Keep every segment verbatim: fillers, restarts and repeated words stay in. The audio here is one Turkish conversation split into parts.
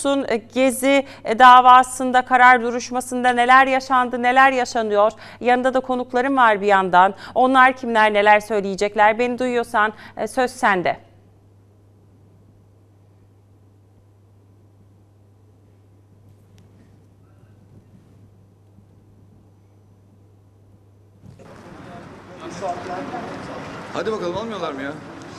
musun? Gezi davasında, karar duruşmasında neler yaşandı, neler yaşanıyor? Yanında da konuklarım var bir yandan. Onlar kimler, neler söyleyecekler? Beni duyuyorsan söz sende. Hadi bakalım, almıyorlar mı ya?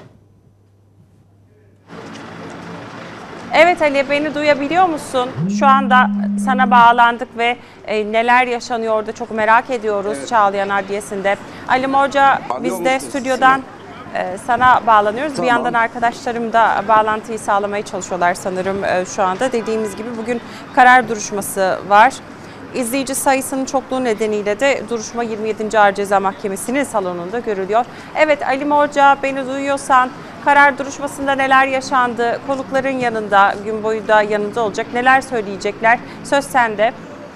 Evet Ali, beni duyabiliyor musun? Şu anda sana bağlandık ve e, neler yaşanıyordu çok merak ediyoruz, evet. Çağlayan Adliyesi'nde. Ali Morca, biz de stüdyodan e, sana bağlanıyoruz. Tamam. Bir yandan arkadaşlarım da bağlantıyı sağlamaya çalışıyorlar sanırım e, şu anda. Dediğimiz gibi bugün karar duruşması var. İzleyici sayısının çokluğu nedeniyle de duruşma yirmi yedinci Ağır Ceza Mahkemesi'nin salonunda görülüyor. Evet Ali Morca, beni duyuyorsan karar duruşmasında neler yaşandı? Konukların yanında, gün boyu da yanında olacak. Neler söyleyecekler? Söz sende.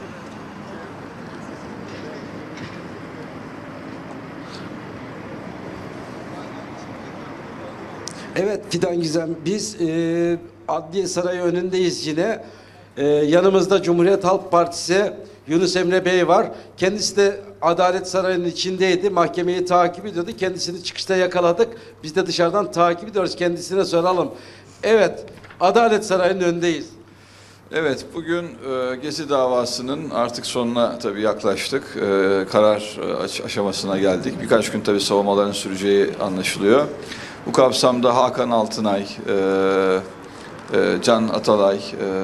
Evet Fidan Gizem, biz e, Adliye Sarayı önündeyiz yine. Ee, yanımızda Cumhuriyet Halk Partisi Yunus Emre Bey var. Kendisi de Adalet Sarayı'nın içindeydi. Mahkemeyi takip ediyordu. Kendisini çıkışta yakaladık. Biz de dışarıdan takip ediyoruz. Kendisine soralım. Evet, Adalet Sarayı'nın önündeyiz. Evet, bugün e, Gezi davasının artık sonuna tabii yaklaştık. E, karar e, aşamasına geldik. Birkaç gün tabii savunmaların süreceği anlaşılıyor. Bu kapsamda Hakan Altınay, e, Can Atalay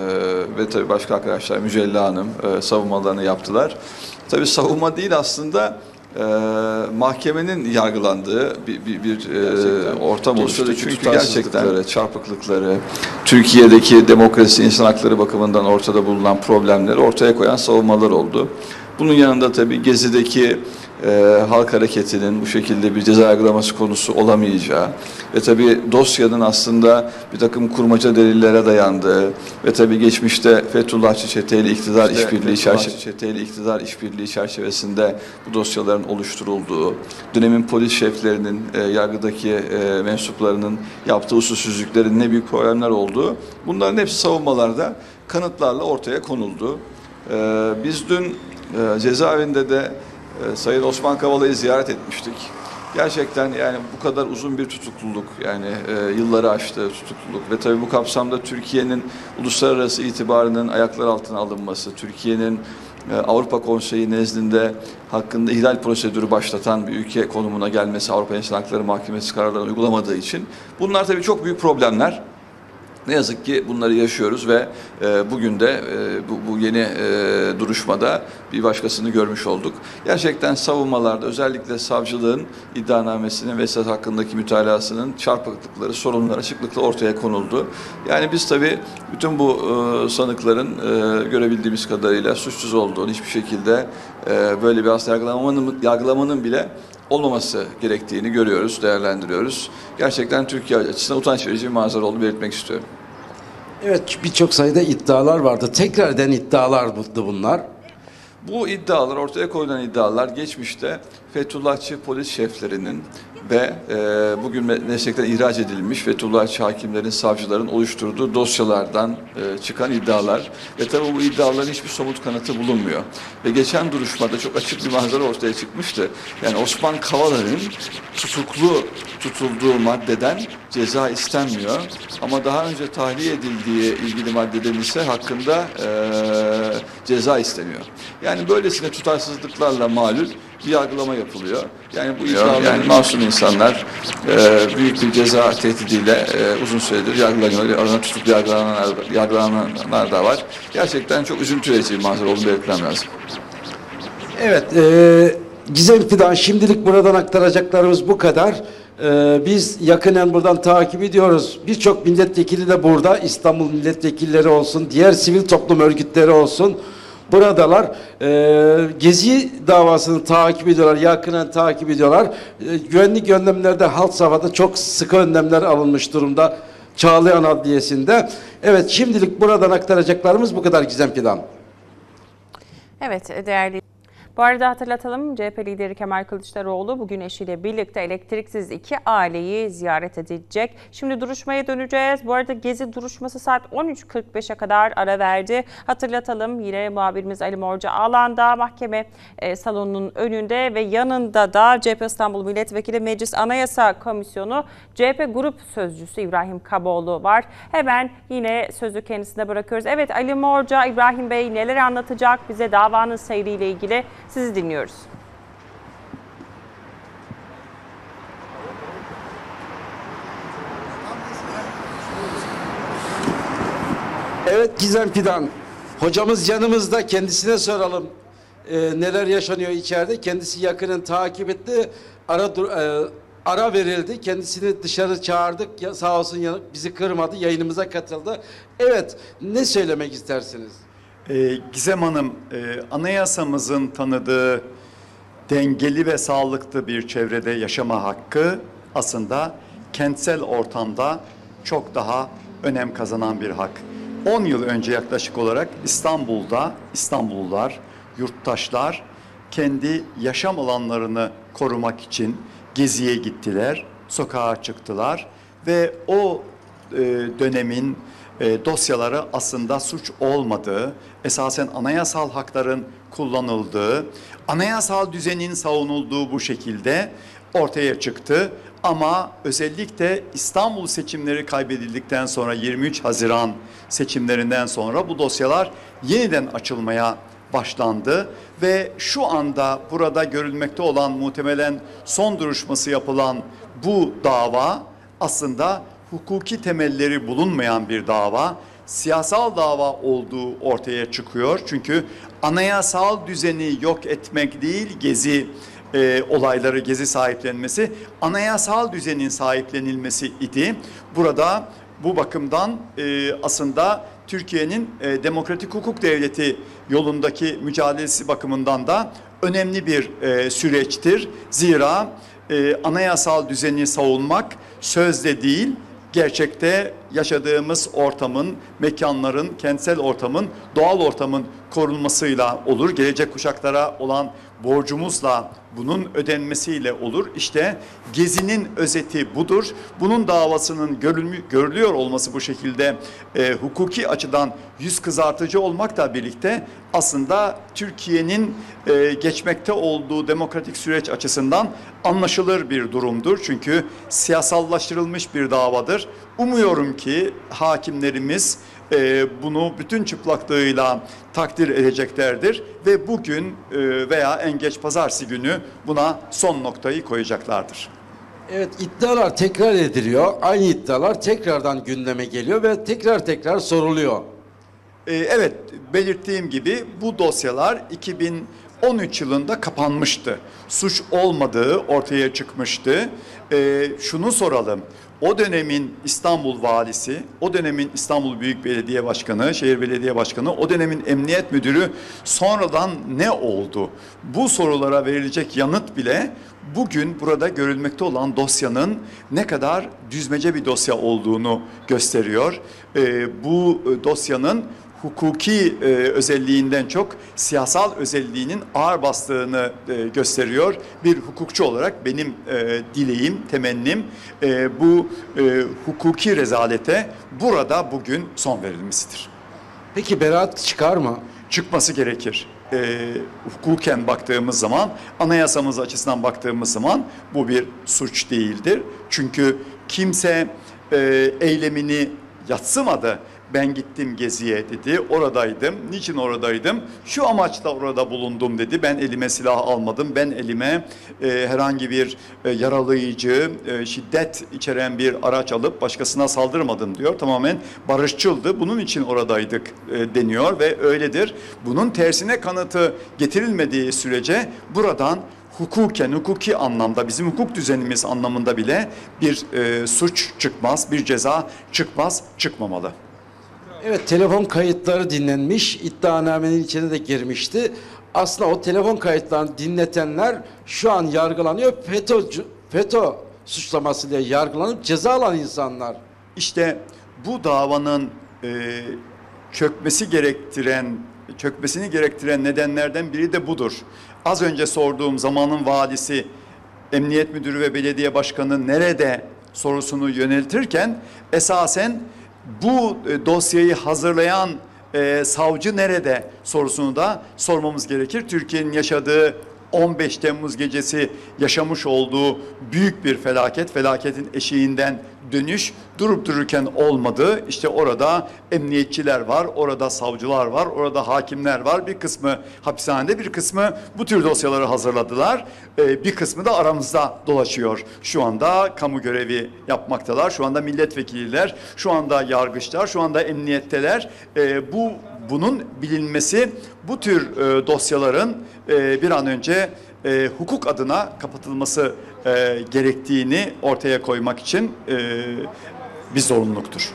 ve tabii başka arkadaşlar, Mücella Hanım savunmalarını yaptılar. Tabii savunma değil aslında mahkemenin yargılandığı bir, bir, bir ortam oluştu. Çünkü gerçekten çarpıklıkları, Türkiye'deki demokrasi, insan hakları bakımından ortada bulunan problemleri ortaya koyan savunmalar oldu. Bunun yanında tabii Gezi'deki e, halk hareketinin bu şekilde bir ceza yargılaması konusu olamayacağı ve tabii dosyanın aslında bir takım kurmaca delillere dayandığı ve tabii geçmişte Fethullahçı çeteyle iktidar işte, işbirliği çerçevesinde çeteyle iktidar işbirliği çerçevesinde bu dosyaların oluşturulduğu, dönemin polis şeflerinin e, yargıdaki e, mensuplarının yaptığı usulsüzlüklerin ne büyük problemler olduğu, bunların hepsi savunmalarda kanıtlarla ortaya konuldu. E, biz dün e, cezaevinde de e, Sayın Osman Kavala'yı ziyaret etmiştik. Gerçekten yani bu kadar uzun bir tutukluluk, yani e, yılları aştığı tutukluluk ve tabii bu kapsamda Türkiye'nin uluslararası itibarının ayaklar altına alınması, Türkiye'nin e, Avrupa Konseyi nezdinde hakkında ihlal prosedürü başlatan bir ülke konumuna gelmesi, Avrupa İnsan Hakları Mahkemesi kararlarını uygulamadığı için bunlar tabii çok büyük problemler. Ne yazık ki bunları yaşıyoruz ve e, bugün de e, bu, bu yeni e, duruşmada bir başkasını görmüş olduk. Gerçekten savunmalarda özellikle savcılığın iddianamesinin ve esas hakkındaki mütalasının çarpıklıkları, sorunları açıklıkla ortaya konuldu. Yani biz tabii bütün bu e, sanıkların e, görebildiğimiz kadarıyla suçsuz olduğunu, hiçbir şekilde e, böyle bir hasta yargılamanın, yargılamanın bile olmaması gerektiğini görüyoruz, değerlendiriyoruz. Gerçekten Türkiye açısından utanç verici bir manzara olduğunu belirtmek istiyorum. Evet, birçok sayıda iddialar vardı. Tekrar eden iddialar bunlar. Bu iddialar, ortaya koyulan iddialar geçmişte Fethullahçı polis şeflerinin ve e, bugün meslekten ihraç edilmiş Fethullahçı hakimlerin, savcıların oluşturduğu dosyalardan e, çıkan iddialar ve tabii bu iddiaların hiçbir somut kanıtı bulunmuyor. Ve geçen duruşmada çok açık bir manzara ortaya çıkmıştı. Yani Osman Kavala'nın tutuklu tutulduğu maddeden ceza istenmiyor ama daha önce tahliye edildiği ilgili maddeden ise hakkında e, ceza isteniyor. Yani böylesine tutarsızlıklarla malul bir yargılama yapılıyor. Yani bu iddialar, yani masum insanlar e, büyük bir ceza tehdidiyle e, uzun süredir yargılanıyor. Arada tutuklu yargılananlar, yargılananlar da var. Gerçekten çok üzüntü verici bir manzara olduğunu belirtmem lazım. Evet, e, Gizem Fidan, şimdilik buradan aktaracaklarımız bu kadar. Ee, biz yakinen buradan takip ediyoruz. Birçok milletvekili de burada. İstanbul milletvekilleri olsun, diğer sivil toplum örgütleri olsun. Buradalar. Ee, Gezi davasını takip ediyorlar. Yakinen takip ediyorlar. Ee, güvenlik önlemlerde had safhada çok sıkı önlemler alınmış durumda. Çağlayan Adliyesi'nde. Evet, şimdilik buradan aktaracaklarımız bu kadar Gizem Fidan. Evet, değerli Bu arada hatırlatalım, C H P lideri Kemal Kılıçdaroğlu bugün eşiyle birlikte elektriksiz iki aileyi ziyaret edecek. Şimdi duruşmaya döneceğiz. Bu arada Gezi duruşması saat on üç kırk beşe kadar ara verdi. Hatırlatalım, yine muhabirimiz Ali Morca alanda, mahkeme e, salonunun önünde ve yanında da C H P İstanbul Milletvekili Meclis Anayasa Komisyonu C H P Grup Sözcüsü İbrahim Kaboğlu var. Hemen yine sözü kendisine bırakıyoruz. Evet Ali Morca, İbrahim Bey neler anlatacak bize davanın seyriyle ilgili? Sizi dinliyoruz. Evet Gizem Fidan, hocamız yanımızda, kendisine soralım. Ee, neler yaşanıyor içeride? Kendisi yakının takip etti. Ara, dur, e, ara verildi. Kendisini dışarı çağırdık. Ya, sağ olsun ya, bizi kırmadı. Yayınımıza katıldı. Evet, ne söylemek istersiniz? Ee, Gizem Hanım, e, anayasamızın tanıdığı dengeli ve sağlıklı bir çevrede yaşama hakkı aslında kentsel ortamda çok daha önem kazanan bir hak. on yıl önce yaklaşık olarak İstanbul'da İstanbullular, yurttaşlar kendi yaşam alanlarını korumak için geziye gittiler, sokağa çıktılar ve o e, dönemin e, dosyaları aslında suç olmadığı, esasen anayasal hakların kullanıldığı, anayasal düzenin savunulduğu bu şekilde ortaya çıktı. Ama özellikle İstanbul seçimleri kaybedildikten sonra, yirmi üç Haziran seçimlerinden sonra bu dosyalar yeniden açılmaya başlandı ve şu anda burada görülmekte olan, muhtemelen son duruşması yapılan bu dava aslında hukuki temelleri bulunmayan bir dava, siyasal dava olduğu ortaya çıkıyor. Çünkü anayasal düzeni yok etmek değil, Gezi e, olayları, Gezi sahiplenmesi, anayasal düzenin sahiplenilmesi idi. Burada bu bakımdan e, aslında Türkiye'nin e, demokratik hukuk devleti yolundaki mücadelesi bakımından da önemli bir e, süreçtir. Zira e, anayasal düzeni savunmak sözde değil, gerçekte yaşadığımız ortamın, mekanların, kentsel ortamın, doğal ortamın korunmasıyla olur. Gelecek kuşaklara olan borcumuzla bunun ödenmesiyle olur. İşte Gezi'nin özeti budur. Bunun davasının görülüyor olması bu şekilde e, hukuki açıdan yüz kızartıcı olmakla birlikte aslında Türkiye'nin e, geçmekte olduğu demokratik süreç açısından anlaşılır bir durumdur. Çünkü siyasallaştırılmış bir davadır. Umuyorum ki hakimlerimiz e, bunu bütün çıplaklığıyla takdir edeceklerdir ve bugün e, veya en geç pazartesi günü buna son noktayı koyacaklardır. Evet, iddialar tekrar ediliyor. Aynı iddialar tekrardan gündeme geliyor ve tekrar tekrar soruluyor. Ee, evet, belirttiğim gibi bu dosyalar iki bin on üç yılında kapanmıştı. Suç olmadığı ortaya çıkmıştı. Ee, şunu soralım. O dönemin İstanbul Valisi, o dönemin İstanbul Büyük Belediye Başkanı, Şehir Belediye Başkanı, o dönemin Emniyet Müdürü sonradan ne oldu? Bu sorulara verilecek yanıt bile bugün burada görülmekte olan dosyanın ne kadar düzmece bir dosya olduğunu gösteriyor. Ee, bu dosyanın hukuki e, özelliğinden çok siyasal özelliğinin ağır bastığını e, gösteriyor. Bir hukukçu olarak benim e, dileğim, temennim e, bu e, hukuki rezalete burada bugün son verilmesidir. Peki beraat çıkar mı? Çıkması gerekir. E, hukuken baktığımız zaman, anayasamız açısından baktığımız zaman bu bir suç değildir. Çünkü kimse e, eylemini yadsımadı. Ben gittim Gezi'ye dedi, oradaydım. Niçin oradaydım? Şu amaçla orada bulundum dedi. Ben elime silah almadım. Ben elime e, herhangi bir e, yaralayıcı, e, şiddet içeren bir araç alıp başkasına saldırmadım diyor. Tamamen barışçıldı. Bunun için oradaydık e, deniyor ve öyledir. Bunun tersine kanıtı getirilmediği sürece buradan hukuken, hukuki anlamda, bizim hukuk düzenimiz anlamında bile bir e, suç çıkmaz, bir ceza çıkmaz, çıkmamalı. Evet, telefon kayıtları dinlenmiş, iddianamenin içine de girmişti. Aslında o telefon kayıtlarını dinletenler şu an yargılanıyor. FETÖ, FETÖ suçlamasıyla yargılanıp ceza alan insanlar. İşte bu davanın e, çökmesi gerektiren çökmesini gerektiren nedenlerden biri de budur. Az önce sorduğum zamanın valisi, emniyet müdürü ve belediye başkanı nerede sorusunu yöneltirken esasen bu dosyayı hazırlayan e, savcı nerede sorusunu da sormamız gerekir. Türkiye'nin yaşadığı on beş Temmuz gecesi yaşamış olduğu büyük bir felaket, felaketin eşiğinden dönüş durup dururken olmadı. İşte orada emniyetçiler var, orada savcılar var, orada hakimler var. Bir kısmı hapishanede, bir kısmı bu tür dosyaları hazırladılar. Ee, bir kısmı da aramızda dolaşıyor. Şu anda kamu görevi yapmaktalar, şu anda milletvekililer, şu anda yargıçlar, şu anda emniyetteler. Ee, bu bunun bilinmesi, bu tür e, dosyaların e, bir an önce e, hukuk adına kapatılması e, gerektiğini ortaya koymak için e, bir zorunluluktur.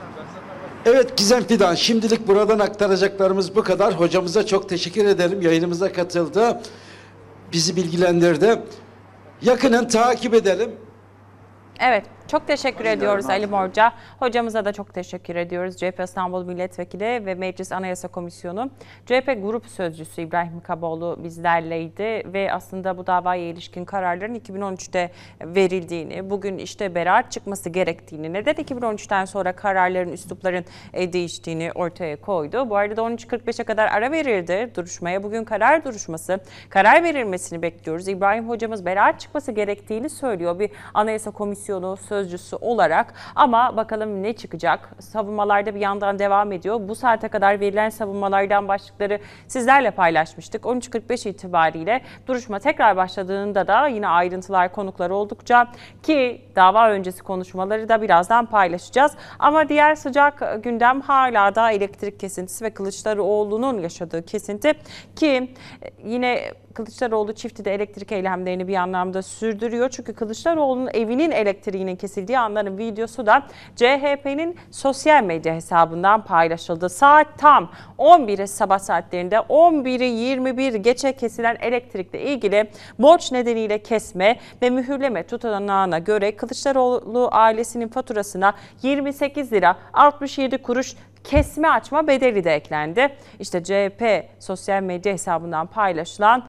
Evet Gizem Fidan, şimdilik buradan aktaracaklarımız bu kadar. Hocamıza çok teşekkür ederim. Yayınımıza katıldı. Bizi bilgilendirdi. Yakından takip edelim. Evet, çok teşekkür ediyoruz Ali Morca. Hocamıza da çok teşekkür ediyoruz. C H P İstanbul Milletvekili ve Meclis Anayasa Komisyonu. C H P Grup Sözcüsü İbrahim Kaboğlu bizlerleydi ve aslında bu davaya ilişkin kararların iki bin on üçte verildiğini, bugün işte beraat çıkması gerektiğini, neden iki bin on üçten sonra kararların, üslupların değiştiğini ortaya koydu. Bu arada on üç kırk beşe kadar ara verildi duruşmaya. Bugün karar duruşması, karar verilmesini bekliyoruz. İbrahim hocamız beraat çıkması gerektiğini söylüyor bir Anayasa Komisyonu sözcüsü olarak, ama bakalım ne çıkacak. Savunmalarda bir yandan devam ediyor. Bu saate kadar verilen savunmalardan başlıkları sizlerle paylaşmıştık. on üç kırk beş itibariyle duruşma tekrar başladığında da yine ayrıntılar, konuklar oldukça, ki dava öncesi konuşmaları da birazdan paylaşacağız. Ama diğer sıcak gündem hala da elektrik kesintisi ve Kılıçdaroğlu'nun yaşadığı kesinti, ki yine Kılıçdaroğlu çifti de elektrik eylemlerini bir anlamda sürdürüyor. Çünkü Kılıçdaroğlu'nun evinin elektriğinin kesildiği anların videosu da C H P'nin sosyal medya hesabından paylaşıldı. Saat tam on biri, sabah saatlerinde on biri yirmi bir geçe kesilen elektrikle ilgili borç nedeniyle kesme ve mühürleme tutanağına göre Kılıçdaroğlu ailesinin faturasına yirmi sekiz lira altmış yedi kuruş kesme açma bedeli de eklendi. İşte C H P sosyal medya hesabından paylaşılan